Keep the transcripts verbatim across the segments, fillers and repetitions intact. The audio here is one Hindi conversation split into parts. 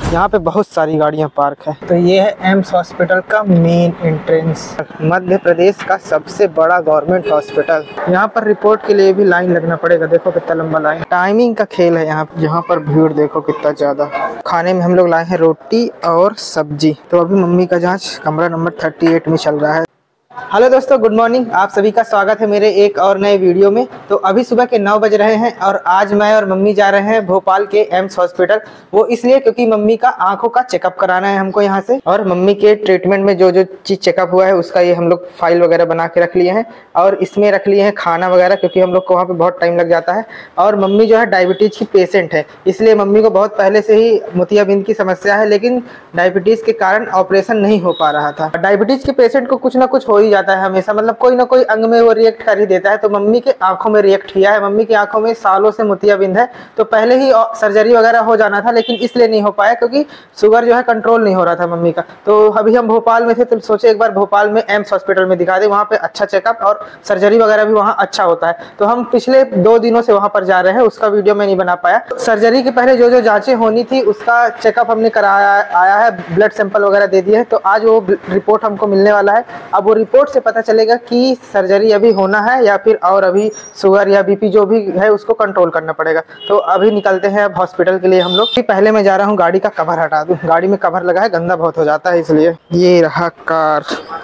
यहाँ पे बहुत सारी गाड़ियाँ पार्क है। तो ये है एम्स हॉस्पिटल का मेन एंट्रेंस, मध्य प्रदेश का सबसे बड़ा गवर्नमेंट हॉस्पिटल। यहाँ पर रिपोर्ट के लिए भी लाइन लगना पड़ेगा। देखो कितना लंबा लाइन, टाइमिंग का खेल है यहाँ यहाँ पर भीड़ देखो कितना ज्यादा। खाने में हम लोग लाए हैं रोटी और सब्जी। तो अभी मम्मी का जाँच कमरा नंबर थर्टी एट में चल रहा है। हेलो दोस्तों, गुड मॉर्निंग। आप सभी का स्वागत है मेरे एक और नए वीडियो में। तो अभी सुबह के नौ बज रहे हैं और आज मैं और मम्मी जा रहे हैं भोपाल के एम्स हॉस्पिटल। वो इसलिए क्योंकि मम्मी का आंखों का चेकअप कराना है हमको यहाँ से, और मम्मी के ट्रीटमेंट में जो जो चीज चेकअप हुआ है उसका ये हम लोग फाइल वगैरह बना के रख लिए हैं, और इसमें रख लिए हैं खाना वगैरह, क्योंकि हम लोग को वहाँ पे बहुत टाइम लग जाता है। और मम्मी जो है डायबिटीज की पेशेंट है, इसलिए मम्मी को बहुत पहले से ही मोतियाबिंद की समस्या है, लेकिन डायबिटीज के कारण ऑपरेशन नहीं हो पा रहा था। डायबिटीज के पेशेंट को कुछ ना कुछ हो ही जाता है हमेशा, मतलब कोई ना कोई अंग में वो रिएक्ट कर ही देता है। तो मम्मी के आंखों में रिएक्ट किया है। मम्मी की आंखों में सालों से मोतियाबिंद है, तो पहले ही सर्जरी वगैरह हो जाना था, लेकिन इसलिए नहीं हो पाया क्योंकि शुगर जो है कंट्रोल नहीं हो रहा था मम्मी का। तो अभी हम भोपाल में थे तो सोचे एक बार भोपाल में एम्स हॉस्पिटल में दिखा दे, वहाँ पे अच्छा चेकअप और सर्जरी वगैरह भी वहाँ अच्छा होता है। तो हम पिछले दो दिनों से वहाँ पर जा रहे हैं, उसका वीडियो मैं नहीं बना पाया। सर्जरी के पहले जो जो जांचें होनी थी उसका चेकअप हमने कराया आया है, ब्लड सैंपल वगैरह दे दिए है। तो आज वो रिपोर्ट हमको मिलने वाला है। अब वो रिपोर्ट से पता चलेगा कि सर्जरी अभी होना है या फिर और अभी शुगर या बीपी जो भी है उसको कंट्रोल करना पड़ेगा। तो अभी निकलते हैं अब हॉस्पिटल के लिए हम लोग। पहले मैं जा रहा हूँ गाड़ी का कवर हटा दूँ, गाड़ी में कवर लगा है, गंदा बहुत हो जाता है इसलिए। ये रहा कार।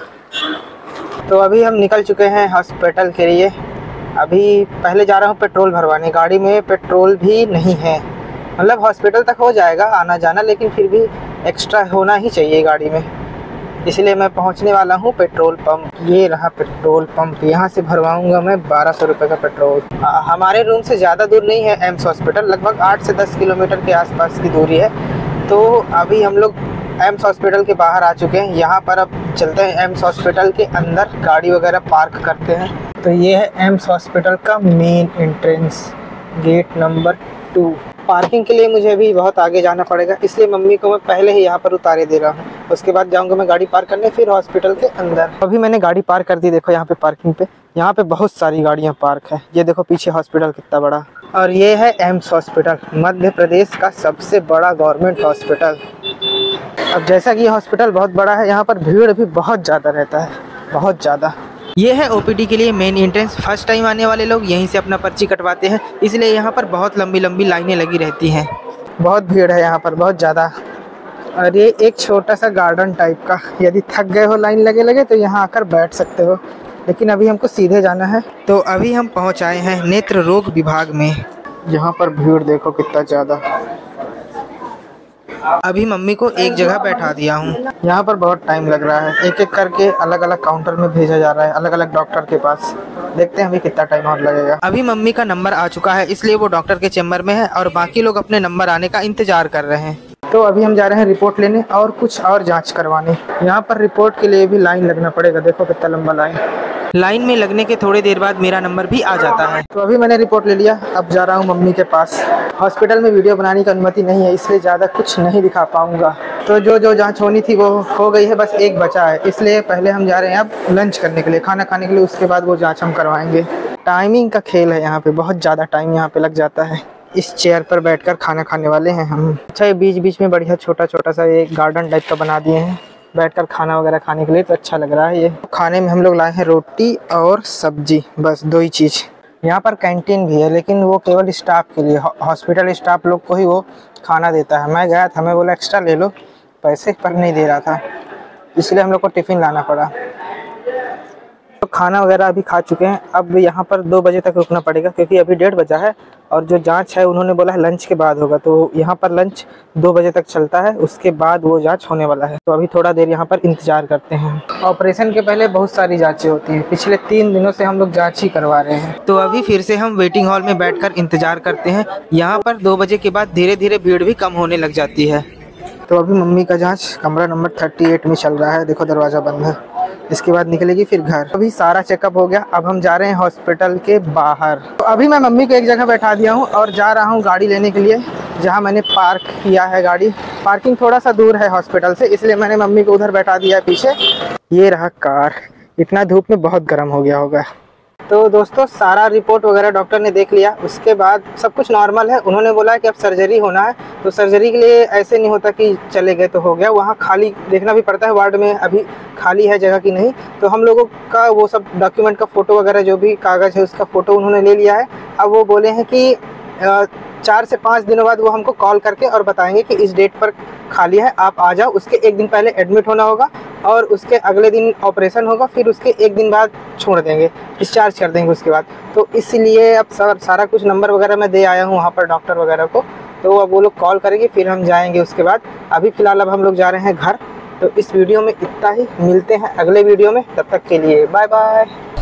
तो अभी हम निकल चुके हैं हॉस्पिटल के लिए। अभी पहले जा रहा हूँ पेट्रोल भरवाने, गाड़ी में पेट्रोल भी नहीं है। मतलब हॉस्पिटल तक हो जाएगा आना जाना, लेकिन फिर भी एक्स्ट्रा होना ही चाहिए गाड़ी में, इसलिए मैं पहुंचने वाला हूं पेट्रोल पंप। ये रहा पेट्रोल पंप, यहाँ से भरवाऊंगा मैं बारह सौ रुपये का पेट्रोल। आ, हमारे रूम से ज़्यादा दूर नहीं है एम्स हॉस्पिटल, लगभग आठ से दस किलोमीटर के आसपास की दूरी है। तो अभी हम लोग एम्स हॉस्पिटल के बाहर आ चुके हैं। यहाँ पर अब चलते हैं एम्स हॉस्पिटल के अंदर, गाड़ी वगैरह पार्क करते हैं। तो ये है एम्स हॉस्पिटल का main entrance, gate number two. Parking के लिए मुझे अभी बहुत आगे जाना पड़ेगा, इसलिए मम्मी को मैं पहले ही यहाँ पर उतारे दे रहा हूँ। उसके बाद जाऊँगा मैं गाड़ी पार्क करने, फिर हॉस्पिटल के अंदर। अभी मैंने गाड़ी पार्क कर दी। देखो यहाँ पे पार्किंग पे, यहाँ पे बहुत सारी गाड़ियाँ पार्क है। ये देखो पीछे हॉस्पिटल कितना बड़ा, और ये है एम्स हॉस्पिटल, मध्य प्रदेश का सबसे बड़ा गवर्नमेंट हॉस्पिटल। अब जैसा कि हॉस्पिटल बहुत बड़ा है, यहाँ पर भीड़ भी बहुत ज़्यादा रहता है, बहुत ज़्यादा। ये है ओपीडी के लिए मेन एंट्रेंस। फर्स्ट टाइम आने वाले लोग यहीं से अपना पर्ची कटवाते हैं, इसलिए यहाँ पर बहुत लंबी लंबी लाइनें लगी रहती हैं। बहुत भीड़ है यहाँ पर, बहुत ज़्यादा। और ये एक छोटा सा गार्डन टाइप का, यदि थक गए हो लाइन लगे लगे तो यहाँ आकर बैठ सकते हो, लेकिन अभी हमको सीधे जाना है। तो अभी हम पहुँच आए हैं नेत्र रोग विभाग में। यहाँ पर भीड़ देखो कितना ज़्यादा। अभी मम्मी को एक जगह बैठा दिया हूँ। यहाँ पर बहुत टाइम लग रहा है, एक एक करके अलग अलग काउंटर में भेजा जा रहा है, अलग अलग डॉक्टर के पास। देखते हैं अभी कितना टाइम और लगेगा। अभी मम्मी का नंबर आ चुका है, इसलिए वो डॉक्टर के चेम्बर में है और बाकी लोग अपने नंबर आने का इंतजार कर रहे हैं। तो अभी हम जा रहे हैं रिपोर्ट लेने और कुछ और जाँच करवाने। यहाँ पर रिपोर्ट के लिए भी लाइन लगना पड़ेगा। देखो कितना लंबा लाइन। लाइन में लगने के थोड़ी देर बाद मेरा नंबर भी आ जाता है। तो अभी मैंने रिपोर्ट ले लिया, अब जा रहा हूँ मम्मी के पास। हॉस्पिटल में वीडियो बनाने की अनुमति नहीं है, इसलिए ज़्यादा कुछ नहीं दिखा पाऊँगा। तो जो जो जांच होनी थी वो हो गई है, बस एक बचा है, इसलिए पहले हम जा रहे हैं अब लंच करने के लिए, खाना खाने के लिए। उसके बाद वो जाँच हम करवाएंगे। टाइमिंग का खेल है यहाँ पे, बहुत ज़्यादा टाइम यहाँ पे लग जाता है। इस चेयर पर बैठकर खाना खाने वाले हैं हम। अच्छा, ये बीच बीच में बढ़िया छोटा छोटा सा एक गार्डन टाइप का बना दिए हैं बैठकर खाना वगैरह खाने के लिए, तो अच्छा लग रहा है ये। खाने में हम लोग लाए हैं रोटी और सब्जी, बस दो ही चीज़। यहाँ पर कैंटीन भी है, लेकिन वो केवल स्टाफ के लिए, हॉस्पिटल स्टाफ लोग को ही वो खाना देता है। मैं गया था, मैं बोला एक्स्ट्रा ले लो, पैसे पर नहीं दे रहा था, इसलिए हम लोग को टिफ़िन लाना पड़ा। तो खाना वगैरह अभी खा चुके हैं। अब यहाँ पर दो बजे तक रुकना पड़ेगा, क्योंकि अभी डेढ़ बजा है और जो जांच है उन्होंने बोला है लंच के बाद होगा। तो यहाँ पर लंच दो बजे तक चलता है, उसके बाद वो जांच होने वाला है। तो अभी थोड़ा देर यहाँ पर इंतजार करते हैं। ऑपरेशन के पहले बहुत सारी जांचें होती हैं, पिछले तीन दिनों से हम लोग जांच ही करवा रहे हैं। तो अभी फिर से हम वेटिंग हॉल में बैठ इंतजार करते हैं। यहाँ पर दो बजे के बाद धीरे धीरे भीड़ भी कम होने लग जाती है। तो अभी मम्मी का जाँच कमरा नंबर थर्टी एट में चल रहा है। देखो दरवाज़ा बंद है, इसके बाद निकलेगी फिर घर। अभी सारा चेकअप हो गया, अब हम जा रहे हैं हॉस्पिटल के बाहर। तो अभी मैं मम्मी को एक जगह बैठा दिया हूँ और जा रहा हूँ गाड़ी लेने के लिए, जहाँ मैंने पार्क किया है गाड़ी। पार्किंग थोड़ा सा दूर है हॉस्पिटल से, इसलिए मैंने मम्मी को उधर बैठा दिया है पीछे। ये रहा कार। इतना धूप में बहुत गर्म हो गया होगा। तो दोस्तों सारा रिपोर्ट वगैरह डॉक्टर ने देख लिया, उसके बाद सब कुछ नॉर्मल है। उन्होंने बोला कि अब सर्जरी होना है, तो सर्जरी के लिए ऐसे नहीं होता कि चले गए तो हो गया, वहाँ खाली देखना भी पड़ता है वार्ड में अभी खाली है जगह की नहीं। तो हम लोगों का वो सब डॉक्यूमेंट का फ़ोटो वगैरह जो भी कागज़ है उसका फ़ोटो उन्होंने ले लिया है। अब वो बोले हैं कि चार से पाँच दिनों बाद वो हमको कॉल करके और बताएंगे कि इस डेट पर खाली है, आप आ जाओ। उसके एक दिन पहले एडमिट होना होगा और उसके अगले दिन ऑपरेशन होगा, फिर उसके एक दिन बाद छोड़ देंगे, डिस्चार्ज कर देंगे उसके बाद। तो इसलिए अब सर सारा कुछ नंबर वगैरह मैं दे आया हूँ वहाँ पर डॉक्टर वगैरह को, तो अब वो लोग कॉल करेंगे फिर हम जाएंगे उसके बाद। अभी फ़िलहाल अब हम लोग जा रहे हैं घर। तो इस वीडियो में इतना ही, मिलते हैं अगले वीडियो में, तब तक के लिए बाय बाय।